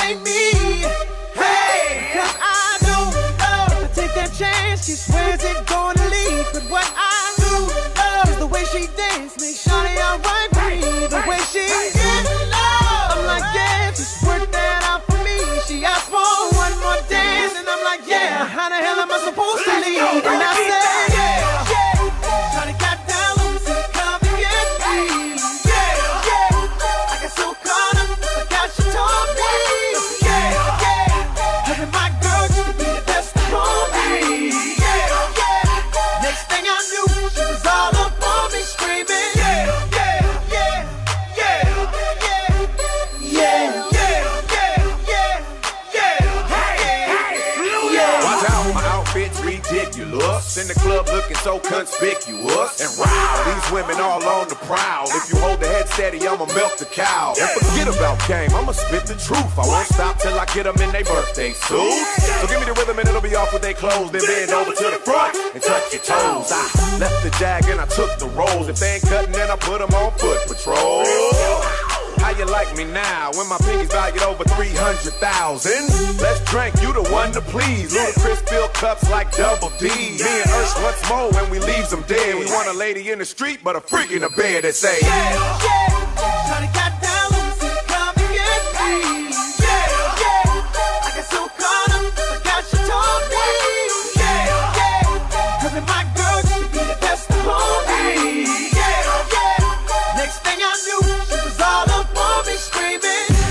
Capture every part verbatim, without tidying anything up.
like me. Hey, cause I don't know. If I take that chance, she swears it's gonna lead. But what I do love is the way she dance. Make shawty alright with me. The way she gets love. I'm like, yeah, just work that out for me. She asked for one more dance, and I'm like, yeah, how the hell am I supposed to lead? And I said, yeah, yeah. Shawty got down low, said, come and get me. Yeah, yeah. I got so caught up, forgot she told me. Yeah, yeah. Having my girl just to be the best for me. Yeah, yeah. Next thing I knew, she was all up on me screaming. Yeah, yeah, yeah, yeah, yeah, yeah, yeah, yeah, yeah, yeah. Watch out, my outfit's ridiculous. In the club looking so conspicuous. And wow, these women all on the prowl. If you hold the head steady, I'ma milk the cow. And forget about game, I'ma spit the truth. I won't stop till I get them in their birthday suits. So give me the rhythm and it'll be off with their clothes. Then bend over to the front and touch your toes. I left the jag and I took the rolls. If they ain't cutting, then I put them on foot patrol. How you like me now when my pinky's valued over three hundred thousand? Let's drink, you the one to please. Ludacris fill cups like double D. Me and Ursh once more when we leaves them dead. We want a lady in the street, but a freak in the bed that say, yeah, yeah. Shawty got down low, said, come and get me. Yeah, yeah. I got so caught up, forgot she told me. Yeah, yeah. Having my girl just to be the best for me. Yeah, yeah. Next thing I knew, she was all up on me screaming.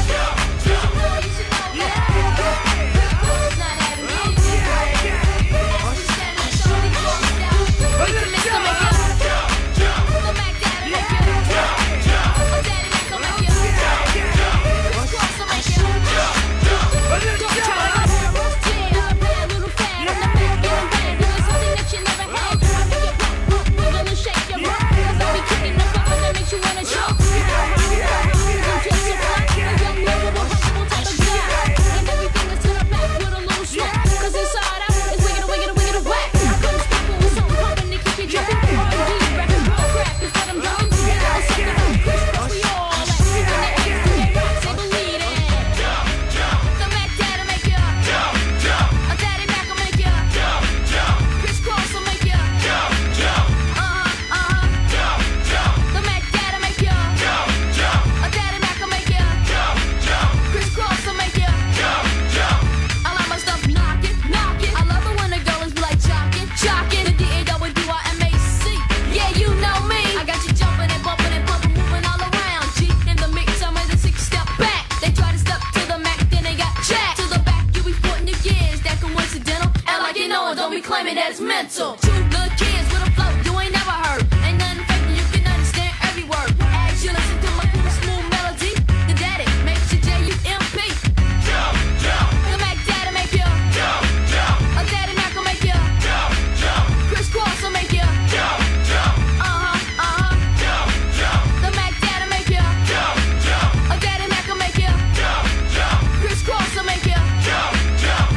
Claiming that it's mental. Two little kids with a flow you ain't never heard. Ain't nothing fake and you can understand every word. As you listen to my cool smooth melody, the daddy makes you J U M P. Jump, jump. The Mac Daddy make you jump, jump. A Daddy Mac will make you jump, jump. Chris Cross will make you jump, jump. Uh huh, uh huh. Jump, jump. The Mac Daddy make you jump, jump. A Daddy Mac will make you jump, jump. Chris Cross will make you jump, jump.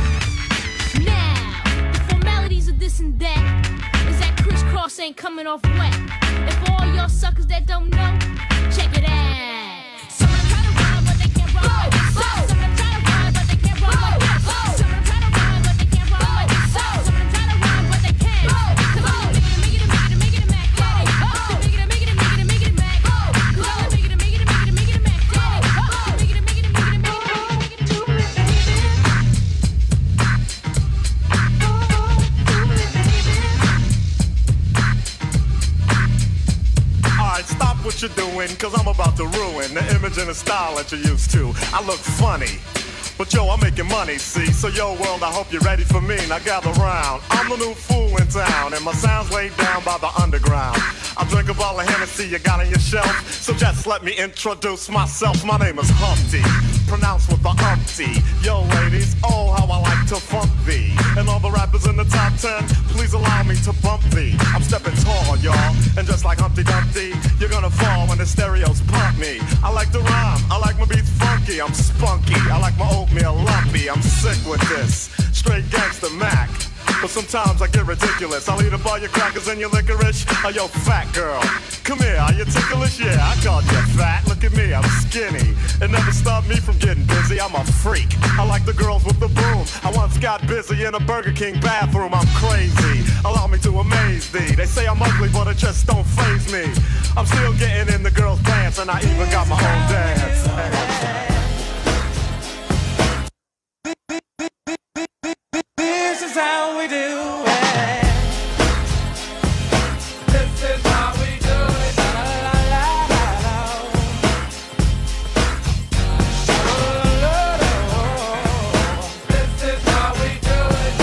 This and that is that crisscross ain't coming off wet. And for all y'all suckers that don't know, check it out. Some of them try to rhyme, but they can't rhyme like this. Some of them try to rhyme, but they can't rhyme like this. Some of them try to rhyme, but they can't rhyme like this. Some of them try to rhyme, but they can't. Cause I'm the make it, make it, make it, Mac Daddy. Make it, make it, make it, make it, Mac. Cause I'm the make it, make it, make it, make it, Mac Daddy. Make it, make it, make it, make it, make it, stop what you're doing, cause I'm about to ruin the image and the style that you're used to. I look funny, but yo, I'm making money, see? So yo, world, I hope you're ready for me. Now gather round. I'm the new fool in town, and my sound's laid down by the underground. I drink a bottle of Hennessy you got on your shelf, so just let me introduce myself. My name is Humpty, pronounced with the umpty. Yo, ladies, oh, how I like to funk thee. And all the rappers in the top ten, please allow me to bump thee. I'm stepping tall, y'all, and just like Humpty Dumpty, you're gonna fall when the stereos pump me. I like to rhyme, I like my beats funky, I'm spunky. I like my oatmeal lumpy, I'm sick with this. Straight gangster Mac. but sometimes I get ridiculous. I'll eat up all your crackers and your licorice. Oh, yo, fat girl, come here, are you ticklish? Yeah, I called you fat. Look at me, I'm skinny. It never stopped me from getting busy. I'm a freak. I like the girls with the boom. I once got busy in a Burger King bathroom. I'm crazy. Allow me to amaze thee. They say I'm ugly, but it just don't faze me. I'm still getting in the girls' pants, and I even got my own dance. This is how we do it. This is how we do it. La, la, la, la, la. La, la, la, la. This is how we do it.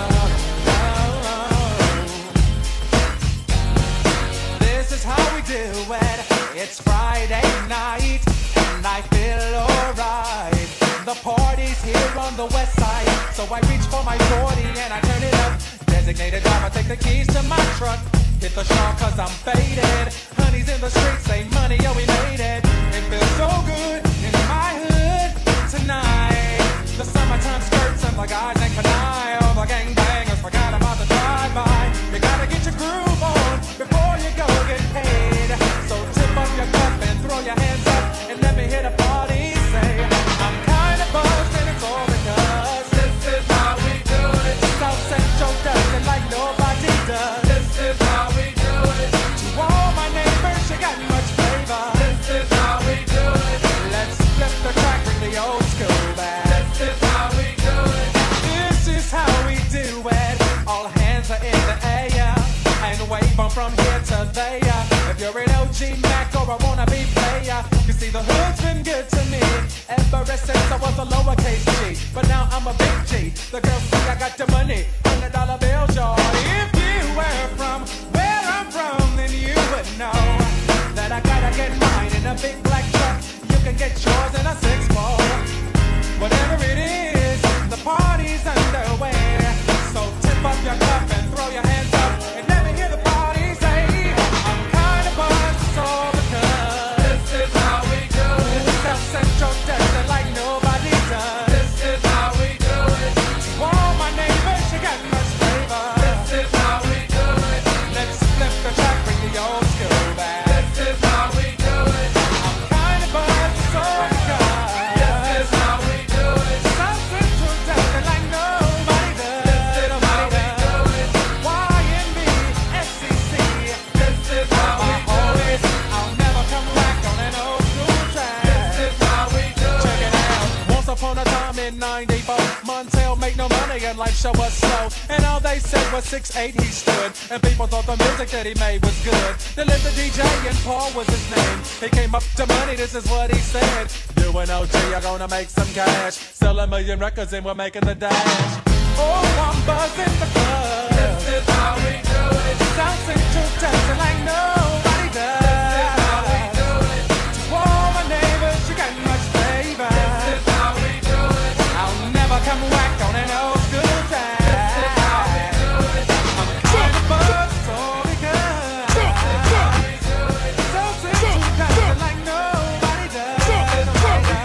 This is how we do it. It's Friday night and I feel alright. The party's here on the west side, so I reach for my forty and I turn it up. Designated driver, take the keys to my truck. Hit the shop cause I'm faded. Honey's in the streets, say money, yo, we made it. It feels so good in my hood tonight. The summertime skirts and the guys ain't canine. All the gangbangers forgot about the drive-by. You gotta get your groove on before you go get paid. So tip up your cup and throw your hands up and let me hit a party. Say, I'm kinda buzzed and it's all because This is how we do it. South Central does it like nobody does. This is how we do it. To all my neighbors, you got much flavor. This is how we do it. Let's flip the track, bring the old school back. This is how we do it. This is how we do it. All hands are in the air and wave 'em from here to there. If you're an O G Mac or a wannabe player, you see the hood's been good to me ever since I was a lowercase G. But now I'm a big G. The girls see I got the money, hundred dollar bills, y'all. If you were from where I'm from, then you would know that I gotta get mine in a big black truck. You can get yours in a six four. Whatever it is, the party's underway. So tip up your cup and throw your hands up and let me hear the party say, I'm kinda buzzed, it's all because This is how we do it. South Central does it like nobody does. This is how we do it. To all my neighbors, you got much flavor. This is how we do it. Let's flip the track, bring the old school back. This is how we do it. I'm kinda buzzed, it's all because This is how we do it. South Central does it like nobody does. This is how we do it. Y N B, S C C. This is how we My do it. always, I'll never come back on an old school track. This is how we do Check it. it out. Once upon a time in ninety-four, Montel made no money and life show was slow. And all they said was six eight he stood. And people thought the music that he made was good. They lived the D J and Paul was his name. He came up to money, this is what he said. You and O G are gonna make some cash. Sell a million records and we're making the dash. Oh, I'm buzzing the club. This is how we do it. South Central dancing like nobody does. How we do it. To all my neighbors, you got much flavor. This is how we do it. I'll never come whack on an old school track. This is how we do it. I'm kinda buzzed, so because South Central dancing like nobody does. Nobody does.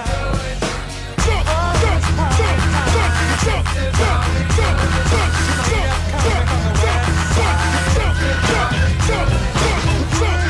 Oh, it's party time. This is how we do it. You know, we are coming from the west side. This is how we do it.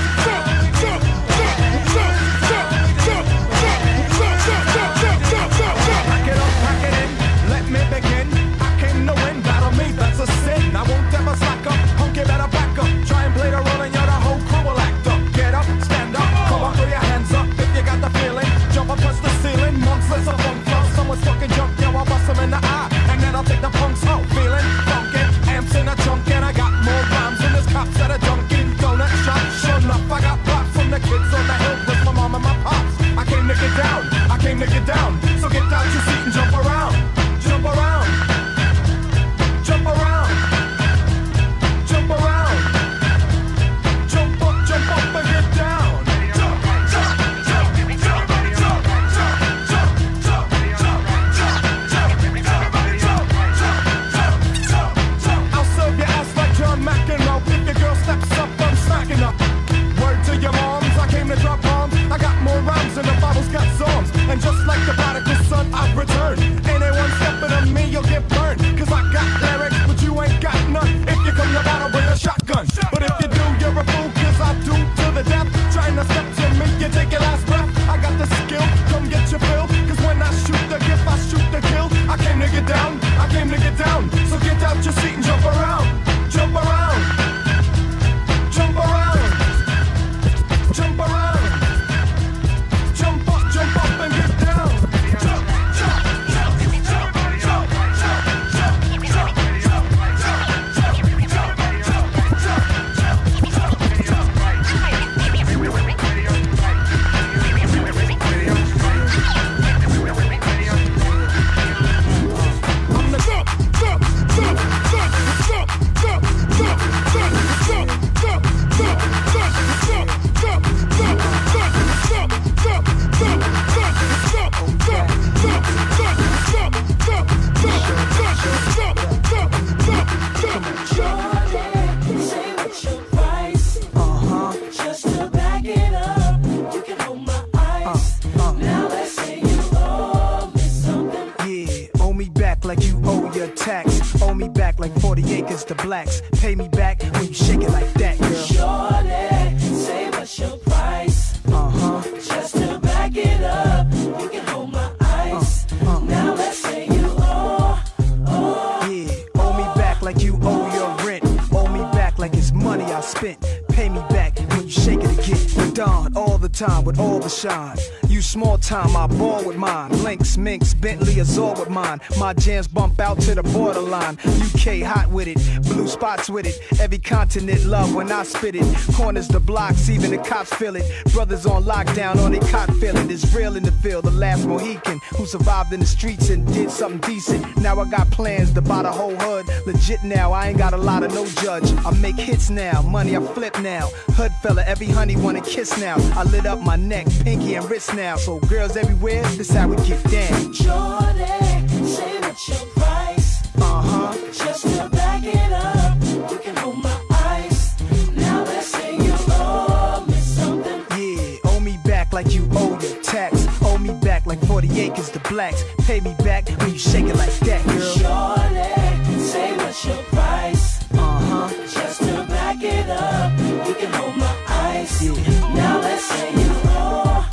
acres to blacks. Pay me back when you shake it like that, girl. Shorty, say what's your price? Uh-huh. Just to back it up, you can hold my ice. Uh, uh. Now let's say you owe, oh. Yeah, owe me back like you owe your rent. Owe me back like it's money I spent. Pay me back when you shake it again. Dawn all the time with all the shine. You small time, I ball with mine. Lynx, Minx, Bentley, Azor with mine. My jams bump out to the borderline. U K hot with it, blue spots with it. Every continent love when I spit it. Corners the blocks, even the cops feel it. Brothers on lockdown on they cot feeling. It's real in the field, the last Mohican who survived in the streets and did something decent. Now I got plans to buy the whole hood. Legit now, I ain't got a lot of no judge. I make hits now, money I flip now. Hood fella, every honey wanna kiss now. I lit up my neck, pinky and wrist now. So girls everywhere, this how we get down. Shorty, say what's your price? Uh-huh. Just to back it up, you can hold my ice. Now let's say you owe me something. Yeah, owe me back like you owe your tax. Owe me back like forty acres to blacks. Pay me back when you shake it like that, girl. Shorty, say what's your price? Uh-huh. Just to back it up, you can hold my ice. Yeah. Now let's say you owe,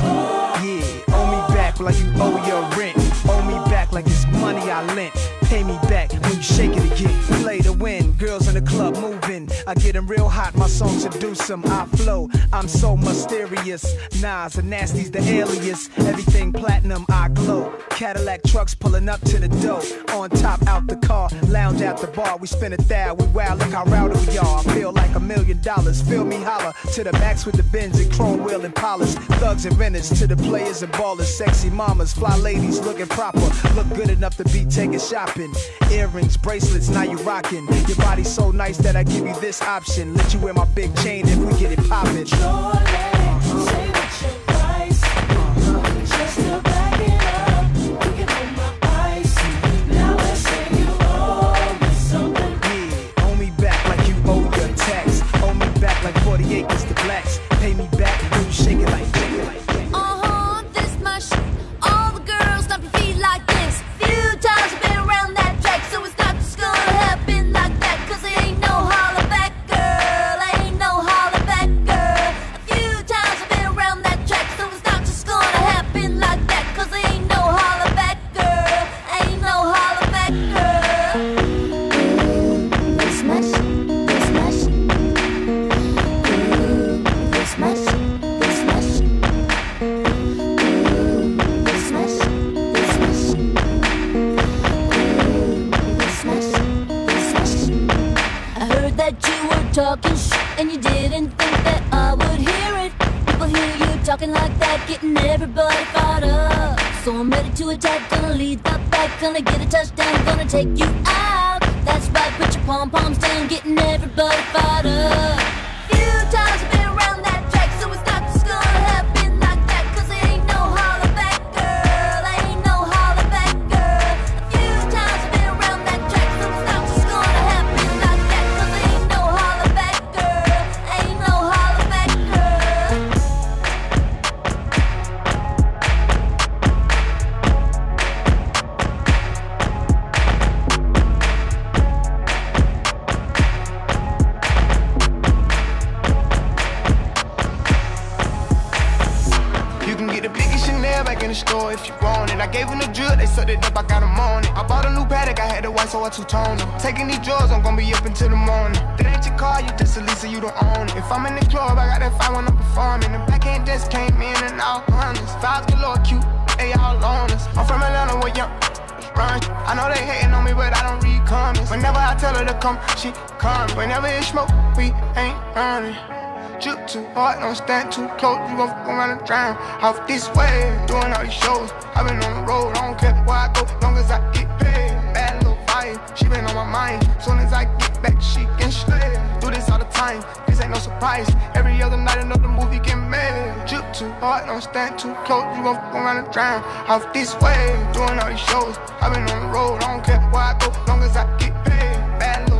oh. Yeah, owe me back like you owe your rent. Owe me back like it's money I lent. Pay me back when you shake it again. Play to win, girls in the club moving. I get them real hot, my songs seduce them. I flow, I'm so mysterious. Nas and Nasty's the alias. Everything platinum, I glow. Cadillac trucks pulling up to the door. On top, out the car, lounge at the bar. We spin a thou, we wow, look how rowdy we are. I feel like a million dollars. Feel me holler to the max with the Benz and chrome wheel and polish. Thugs and renters to the players and ballers. Sexy mamas, fly ladies looking proper. Look good enough to be taking shopping. Earrings, bracelets, now you rocking. Your body's so nice that I give you this option. Let you wear my big chain if we get it poppin'. Shorty, say what's your price? Just to back it up, you can hold my ice. Now let's say you owe me something. Yeah, owe me back like you owe your tax. Owe me back like forty acres to blacks. Pay me back when you shake it like that. Uh-huh, this my shit. All the girls stomp your feet like this. Few times I've been around that track, so it's not just gonna happen like that. Cause there ain't no holler back, girl. Ain't no holler back, girl. A few times I've been around that track, so it's not just gonna happen like that. Cause there ain't no holler back, girl. Ain't no holler back, girl. This much, this much. This much, this much. This much, this much. This much, this much. I heard that you were talking shit and you didn't think that I would hear it. People hear you talking like that, getting everybody fired up. So I'm ready to attack, gonna lead the back, gonna get a touchdown, gonna take you out. That's right, put your pom-poms down, getting everybody fired up. Few times I've been around that track, so it's not just gonna happen like that. Cause there ain't no holler back, girl. Ain't no holler back, girl. A few times I've been around that track, so it's not just gonna happen like that. Cause there ain't no holler back, girl. Ain't no holler back, girl. You can get the biggest Chanel back in the store if you want it. I gave them the drill, they sucked it up, I got them on it. I bought a new paddock, I had the white, so I two-toned them. Taking these drugs, I'm gonna be up until the morning. That ain't your car, you just a Lisa, you don't own it. If I'm in the club, I got that five when I'm performing. The backhand just came in and all hundreds. Fives galore, cute, they all on us. I'm from Atlanta, where young run. I know they hating on me, but I don't read comments. Whenever I tell her to come, she come. Whenever it's smoke, we ain't running. Drip too hard, don't stand too close. You gon' fuck around and drown. Off this way, doing all these shows. I been on the road, I don't care where I go, long as I get paid. Bad little vibe, she been on my mind. Soon as I get back, she can slay. Do this all the time, this ain't no surprise. Every other night, another movie get made. Drip too hard, don't stand too close. You gon' fuck around and drown. Off this way, doing all these shows. I been on the road, I don't care where I go, long as I get paid. Bad little vibe,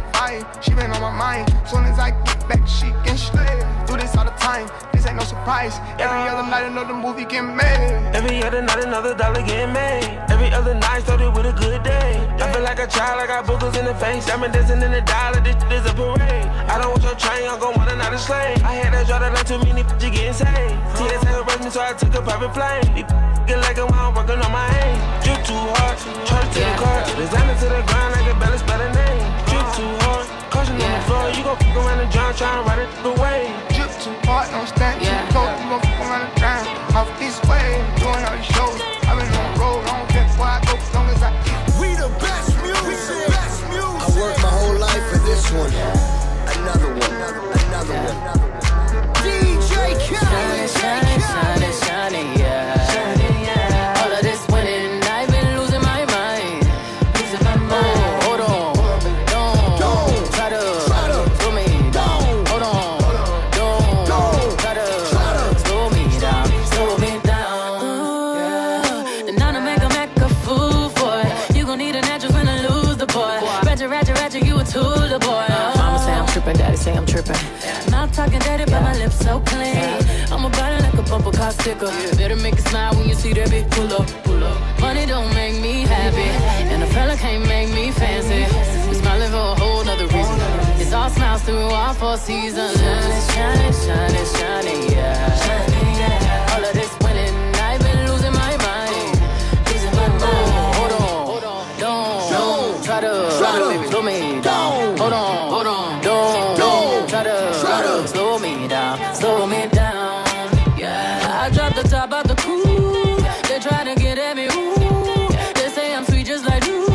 She been on my mind. Soon as I get back, she can slay. Do this all the time. This ain't no surprise. Every other night, another movie get made. Every other night, another dollar getting made. Every other night started with a good day. I feel like a child, I got boogers in the face. I'm dancing in the dollar, this is a parade. I don't want your train, I'm gon' want another slave. I had that draw that like too many bitches getting saved. T S A arrested me, so I took a private plane. Get like a while, I'm working on my aim. Drip too hard, charge to the car. Designer to the ground, I can barely spell a name. Drip too hard, caution on the floor. You gon' fuck around the drum, try and ride it away. Drip too hard, don't stand too close. You gon' fuck around the ground. Off this way, doing all these shows. I've been on the road, I don't care where I go, as long as I eat. We the best music, best music. I worked my whole life for this one. Another one, another one. D J Khaled, Shining, shining, shining, yeah. Shining, yeah. All of this winning, I've been losing my mind. Losing my mind. Hold on, don't, don't try to, try to slow me down. Hold on, don't, don't try to, try to slow me down, slow me down. Yeah. The nine to make a make a fool for it. You gon' need a natural friend to lose the boy. Ratchet, ratchet, ratchet, you a tool, the boy. Mama say I'm tripping, daddy say I'm tripping. Not talking dirty, but my lips so clean. I'm a body like a bumper car sticker. Better make it smile when you see that big pull up, pull up. Money don't make me happy, and a fella can't make me fancy. We smiling for a whole nother reason. It's all smiles through all four seasons. Shining, shining, shining, shining, yeah. Shining, yeah. All of this winning, I've been losing my mind. Losing my mind. Hold on, hold on, don't, don't try to, try to slow me down. Hold on, hold on, don't, don't try to, try to slow me down, slow me down. Yeah, I dropped the top out the coupe. They try to get at me, ooh. They say I'm sweet just like you.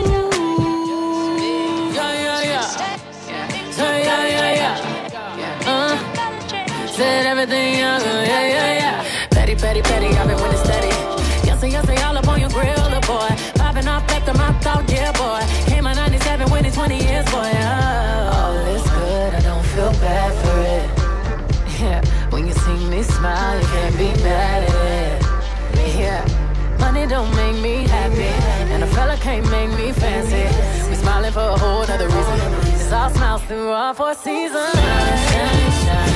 Yeah, yeah, yeah. Say yeah, yeah, yeah. Uh, said everything young, yeah, yeah, yeah. Petty, petty, petty, I've been winning steady. Yes, yes, say all up on your grill, the boy. Popping off after my thought, yeah, boy. Came out ninety-seven, winning twenty years, boy. Oh, all is good, I don't feel bad for it. Yeah, when you see me smile, you can't be mad at it. Yeah, money don't make me happy, and a fella can't make me fancy. We smiling for a whole nother reason. It's all smiles through all four seasons. Shine, shine, shine.